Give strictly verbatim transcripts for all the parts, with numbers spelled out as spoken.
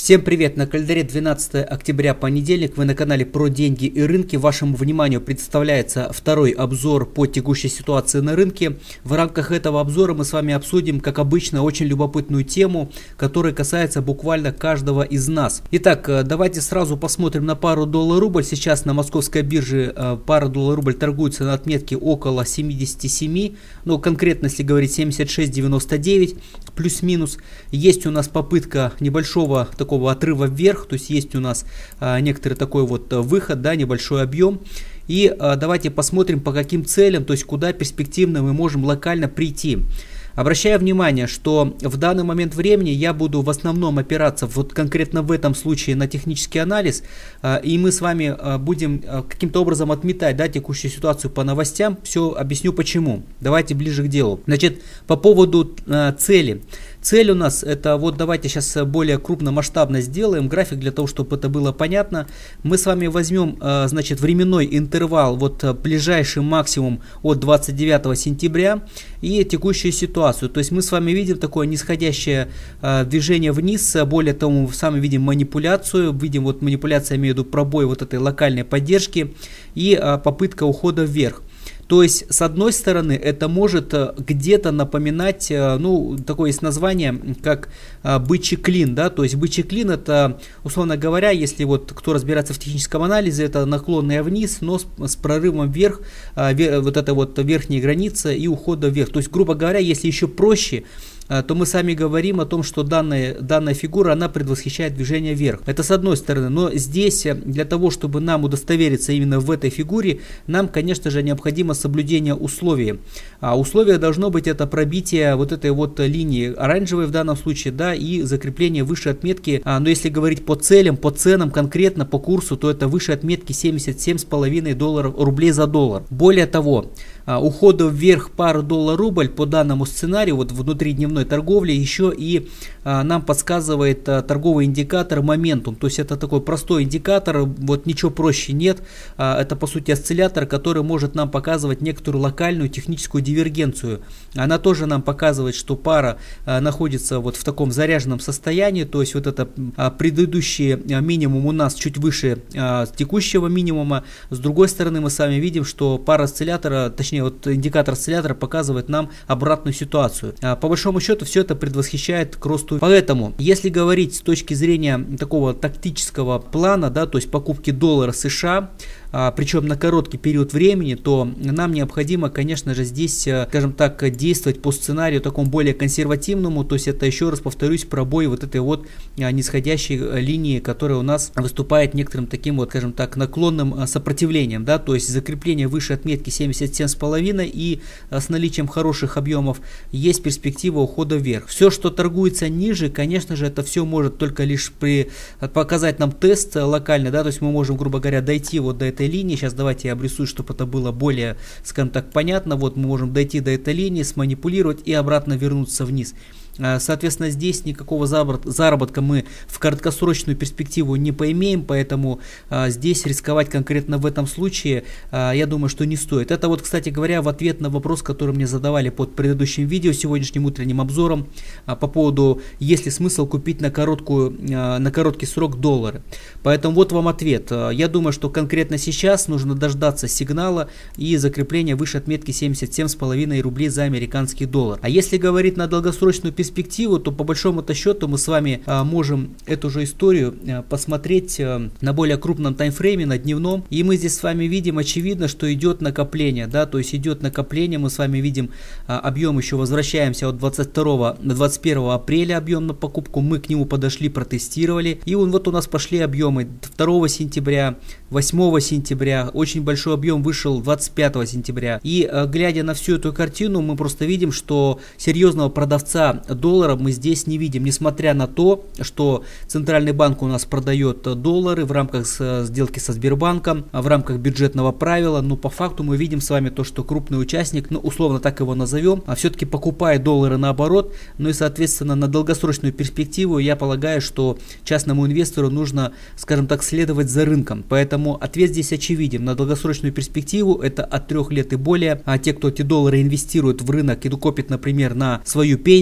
Всем привет! На календаре двенадцатое октября, понедельник. Вы на канале Про деньги и рынки. Вашему вниманию представляется второй обзор по текущей ситуации на рынке. В рамках этого обзора мы с вами обсудим, как обычно, очень любопытную тему, которая касается буквально каждого из нас. Итак, давайте сразу посмотрим на пару доллар-рубль. Сейчас на московской бирже пара доллар-рубль торгуется на отметке около семидесяти семи. Ну, конкретно, если говорить, семьдесят шесть девяносто девять плюс-минус. Есть у нас попытка небольшого такого отрыва вверх, то есть есть у нас а, некоторый такой вот выход, да, небольшой объем. И а, давайте посмотрим, по каким целям, то есть куда перспективно мы можем локально прийти. Обращаю внимание, что в данный момент времени я буду в основном опираться вот конкретно в этом случае на технический анализ, и мы с вами будем каким-то образом отметать, да, текущую ситуацию по новостям. Все объясню почему. Давайте ближе к делу. Значит, по поводу цели. Цель у нас это, вот давайте сейчас более крупномасштабно сделаем график для того, чтобы это было понятно. Мы с вами возьмем, значит, временной интервал, вот ближайший максимум от двадцать девятого сентября и текущую ситуацию. То есть мы с вами видим такое нисходящее движение вниз, более того, мы сами видим манипуляцию, видим вот манипуляция, я имею в виду пробой вот этой локальной поддержки и попытка ухода вверх. То есть, с одной стороны, это может где-то напоминать, ну, такое есть название, как бычий клин, да, то есть бычий клин это, условно говоря, если вот кто разбирается в техническом анализе, это наклонная вниз, но с, с прорывом вверх, вот это вот верхняя граница и ухода вверх. То есть, грубо говоря, если еще проще, то мы сами говорим о том, что данная, данная фигура, она предвосхищает движение вверх. Это с одной стороны, но здесь для того, чтобы нам удостовериться именно в этой фигуре, нам, конечно же, необходимо соблюдение условий. А условие должно быть это пробитие вот этой вот линии оранжевой в данном случае, да, и закрепление выше отметки. А, но если говорить по целям, по ценам конкретно, по курсу, то это выше отметки семьдесят семь с половиной долларов рублей за доллар. Более того, ухода вверх пары доллар-рубль по данному сценарию, вот внутри дневной торговли, еще и а, нам подсказывает а, торговый индикатор моментум. То есть это такой простой индикатор, вот ничего проще нет. А, это по сути осциллятор, который может нам показывать некоторую локальную техническую дивергенцию. Она тоже нам показывает, что пара а, находится вот в таком заряженном состоянии. То есть вот это а, предыдущий а, минимум у нас чуть выше а, текущего минимума. С другой стороны, мы с вами видим, что пара осциллятора, точнее вот индикатор осциллятора показывает нам обратную ситуацию. А, по большому счету все это предвосхищает к росту. Поэтому, если говорить с точки зрения такого тактического плана, да, то есть покупки доллара США, а, причем на короткий период времени, то нам необходимо, конечно же, здесь, скажем так, действовать по сценарию такому более консервативному, то есть это, еще раз повторюсь, пробой вот этой вот а, нисходящей линии, которая у нас выступает некоторым таким вот, скажем так, наклонным а, сопротивлением, да, то есть закрепление выше отметки семьдесят семь с половиной и а, с наличием хороших объемов есть перспектива ухода вверх. Все, что торгуется ниже, конечно же, это все может только лишь при, показать нам тест локальный, да, то есть мы можем, грубо говоря, дойти вот до этой линии. Сейчас давайте я обрисую, чтобы это было более, скажем так, понятно. Вот мы можем дойти до этой линии, сманипулировать и обратно вернуться вниз. Соответственно, здесь никакого заработка мы в краткосрочную перспективу не поимеем, поэтому а, здесь рисковать конкретно в этом случае, а, я думаю, что не стоит. Это вот, кстати говоря, в ответ на вопрос, который мне задавали под предыдущим видео, сегодняшним утренним обзором, а, по поводу, есть ли смысл купить на, короткую, а, на короткий срок доллары. Поэтому вот вам ответ. А, я думаю, что конкретно сейчас нужно дождаться сигнала и закрепления выше отметки семьдесят семь с половиной рублей за американский доллар. А если говорить на долгосрочную перспективу, перспективу, то по большому-то счету мы с вами а, можем эту же историю а, посмотреть а, на более крупном таймфрейме, на дневном. И мы здесь с вами видим, очевидно, что идет накопление, да, то есть идет накопление, мы с вами видим а, объем, еще возвращаемся от двадцать второго до двадцать первого апреля объем на покупку, мы к нему подошли, протестировали, и он, вот у нас пошли объемы второго сентября, восьмого сентября, очень большой объем вышел двадцать пятого сентября. И а, глядя на всю эту картину, мы просто видим, что серьезного продавца долларов мы здесь не видим, несмотря на то, что Центральный банк у нас продает доллары в рамках сделки со Сбербанком, в рамках бюджетного правила, но по факту мы видим с вами то, что крупный участник, ну условно так его назовем, а все-таки покупает доллары наоборот, ну и соответственно на долгосрочную перспективу я полагаю, что частному инвестору нужно, скажем так, следовать за рынком, поэтому ответ здесь очевиден, на долгосрочную перспективу это от трех лет и более, а те, кто эти доллары инвестируют в рынок и копит, например, на свою пенсию,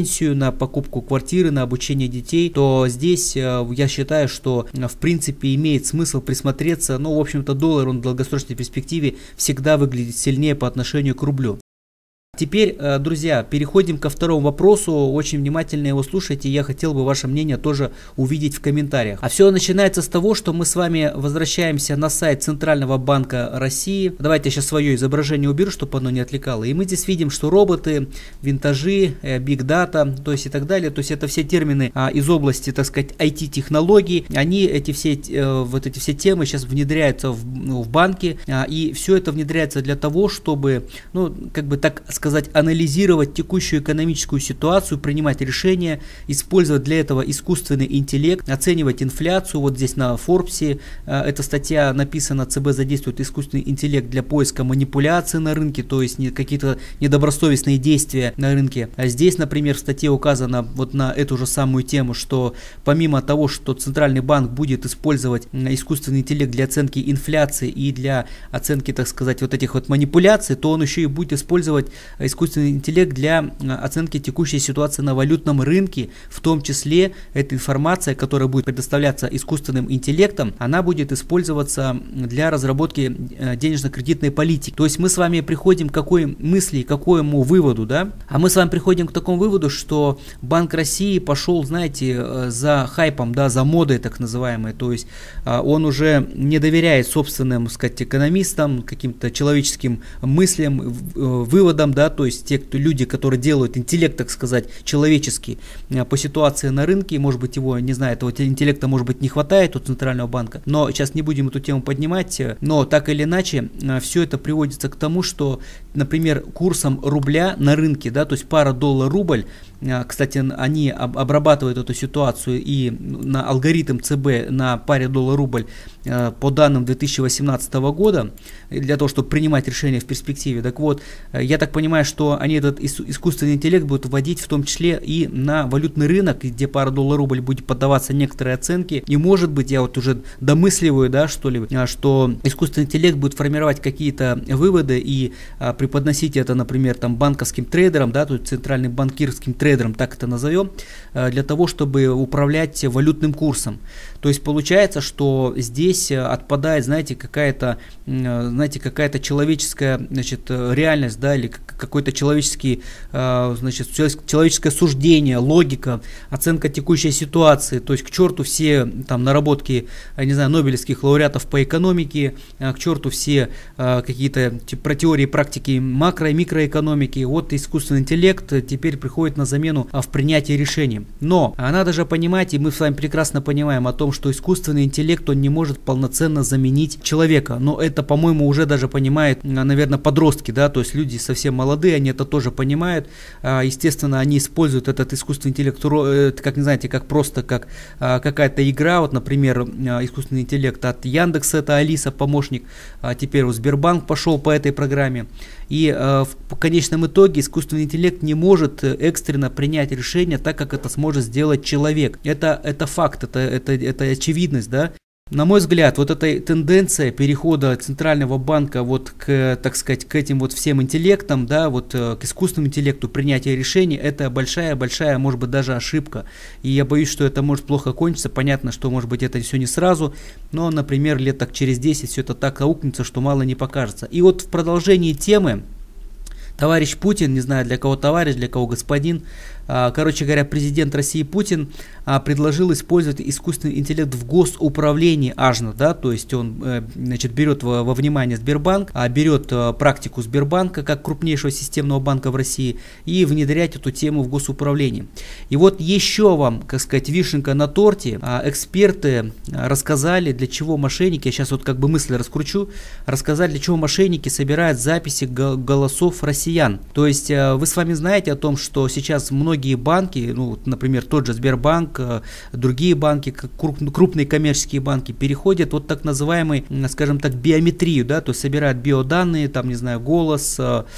на покупку квартиры, на обучение детей, то здесь я считаю, что в принципе имеет смысл присмотреться. Ну, в общем-то, доллар, он в долгосрочной перспективе всегда выглядит сильнее по отношению к рублю. Теперь, друзья, переходим ко второму вопросу. Очень внимательно его слушайте. Я хотел бы ваше мнение тоже увидеть в комментариях. А все начинается с того, что мы с вами возвращаемся на сайт Центрального банка России. Давайте я сейчас свое изображение уберу, чтобы оно не отвлекало. И мы здесь видим, что роботы, винтажи, биг дата, то есть и так далее. То есть это все термины а, из области, так сказать, ай ти-технологий. Они, эти все, э, вот эти все темы сейчас внедряются в, ну, в банки. А, и все это внедряется для того, чтобы, ну, как бы так сказать, сказать, анализировать текущую экономическую ситуацию, принимать решения, использовать для этого искусственный интеллект, оценивать инфляцию. Вот здесь на Forbes э, эта статья написана: ЦБ задействует искусственный интеллект для поиска манипуляций на рынке, то есть не, какие-то недобросовестные действия на рынке. А здесь, например, в статье указано вот на эту же самую тему, что помимо того, что Центральный банк будет использовать искусственный интеллект для оценки инфляции и для оценки, так сказать, вот этих вот манипуляций, то он еще и будет использовать искусственный интеллект для оценки текущей ситуации на валютном рынке, в том числе эта информация, которая будет предоставляться искусственным интеллектом, она будет использоваться для разработки денежно-кредитной политики. То есть мы с вами приходим к какой мысли, к какому выводу, да? А мы с вами приходим к такому выводу, что Банк России пошел, знаете, за хайпом, да, за модой так называемой, то есть он уже не доверяет собственным, так сказать, экономистам, каким-то человеческим мыслям, выводам, да, то есть те, кто, люди, которые делают интеллект, так сказать, человеческий по ситуации на рынке, может быть, его, не знаю, этого интеллекта, может быть, не хватает у Центрального банка, но сейчас не будем эту тему поднимать, но так или иначе, все это приводится к тому, что, например, курсом рубля на рынке, да, то есть пара доллар-рубль, кстати, они обрабатывают эту ситуацию и на алгоритм ЦБ на паре доллар-рубль по данным две тысячи восемнадцатого года, для того, чтобы принимать решения в перспективе. Так вот, я так понимаю, что они этот искусственный интеллект будут вводить в том числе и на валютный рынок, где пара доллар-рубль будет поддаваться некоторые оценки. И может быть, я вот уже домысливаю, да, что ли, что искусственный интеллект будет формировать какие-то выводы и а, преподносить это, например, там банковским трейдерам, да, то есть центральным банкирским трейдерам, так это назовем, а, для того, чтобы управлять валютным курсом. То есть получается, что здесь отпадает, знаете, какая-то, знаете, какая-то человеческая, значит, реальность, да, или какой-то человеческий, значит, человеческое суждение, логика, оценка текущей ситуации. То есть к черту все там наработки, я не знаю, нобелевских лауреатов по экономике, к черту все какие-то про теории, практики макро- и микроэкономики. Вот искусственный интеллект теперь приходит на замену в принятии решений. Но надо же понимать, и мы с вами прекрасно понимаем о том, что искусственный интеллект, он не может полноценно заменить человека. Но это, по-моему, уже даже понимают, наверное, подростки, да, то есть люди совсем молодые, они это тоже понимают. Естественно, они используют этот искусственный интеллект, как, не знаете, как просто как какая-то игра. Вот, например, искусственный интеллект от Яндекса, это Алиса, помощник. Теперь вот Сбербанк пошел по этой программе. И в конечном итоге искусственный интеллект не может экстренно принять решение так, как это сможет сделать человек. Это, это факт, это, это, это очевидность, да. На мой взгляд, вот эта тенденция перехода Центрального банка вот к, так сказать, к этим вот всем интеллектам, да, вот к искусственному интеллекту, принятия решений, это большая-большая, может быть, даже ошибка. И я боюсь, что это может плохо кончиться. Понятно, что, может быть, это все не сразу, но, например, лет так через десять все это так аукнется, что мало не покажется. И вот в продолжении темы товарищ Путин, не знаю, для кого товарищ, для кого господин, короче говоря, президент России Путин предложил использовать искусственный интеллект в госуправлении аж, да, то есть он, значит, берет во, во внимание Сбербанк, берет практику Сбербанка как крупнейшего системного банка в России и внедрять эту тему в госуправлении. И вот еще вам, как сказать, вишенка на торте, эксперты рассказали, для чего мошенники, я сейчас вот как бы мысли раскручу, рассказали, для чего мошенники собирают записи голосов россиян. То есть вы с вами знаете о том, что сейчас многие Многие банки, ну, например, тот же Сбербанк, другие банки, крупные коммерческие банки переходят вот так называемый, скажем так, биометрию, да, то есть собирают биоданные, там, не знаю, голос,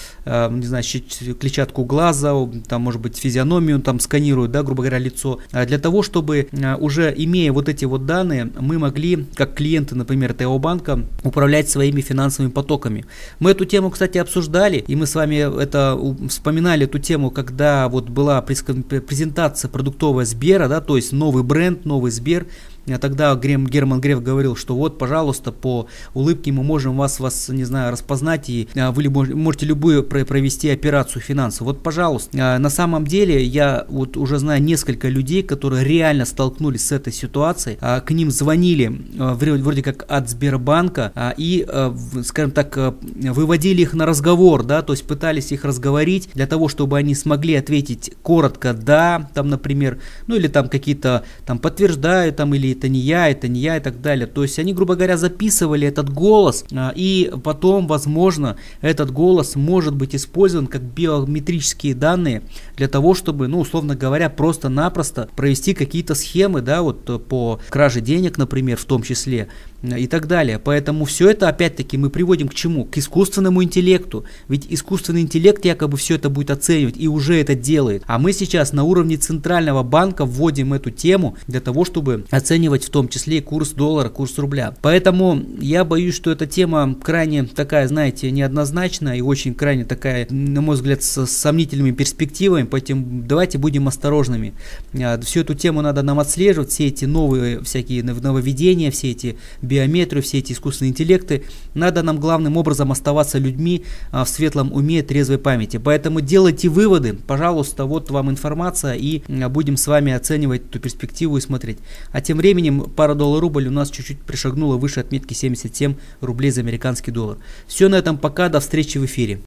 не знаю, клетчатку глаза, там, может быть, физиономию там сканируют, да, грубо говоря, лицо, для того, чтобы уже имея вот эти вот данные, мы могли, как клиенты, например, ТО банка, управлять своими финансовыми потоками. Мы эту тему, кстати, обсуждали, и мы с вами это вспоминали эту тему, когда вот была презентация продуктовая Сбера, да, то есть новый бренд, новый Сбер. Тогда Герман Греф говорил, что вот, пожалуйста, по улыбке мы можем вас, вас не знаю, распознать, и вы можете любую провести операцию финансовую. Вот, пожалуйста. На самом деле, я вот уже знаю несколько людей, которые реально столкнулись с этой ситуацией. К ним звонили вроде как от Сбербанка и, скажем так, выводили их на разговор, да, то есть пытались их разговорить для того, чтобы они смогли ответить коротко «да», там, например, ну или там какие-то там подтверждаю, там, или это не я, это не я и так далее. То есть они, грубо говоря, записывали этот голос, и потом, возможно, этот голос может быть использован как биометрические данные для того, чтобы, ну, условно говоря, просто-напросто провести какие-то схемы, да, вот по краже денег, например, в том числе, и так далее. Поэтому все это, опять-таки, мы приводим к чему? К искусственному интеллекту. Ведь искусственный интеллект якобы все это будет оценивать и уже это делает. А мы сейчас на уровне центрального банка вводим эту тему для того, чтобы оценивать в том числе и курс доллара, курс рубля. Поэтому я боюсь, что эта тема крайне такая, знаете, неоднозначная и очень крайне такая, на мой взгляд, с сомнительными перспективами. Поэтому давайте будем осторожными. Всю эту тему надо нам отслеживать, все эти новые всякие нововведения, все эти биометрию, все эти искусственные интеллекты. Надо нам главным образом оставаться людьми а, в светлом уме, трезвой памяти. Поэтому делайте выводы, пожалуйста, вот вам информация, и а, будем с вами оценивать эту перспективу и смотреть. А тем временем пара доллар-рубль у нас чуть-чуть пришагнула выше отметки семьдесят семь рублей за американский доллар. Все на этом, пока, до встречи в эфире.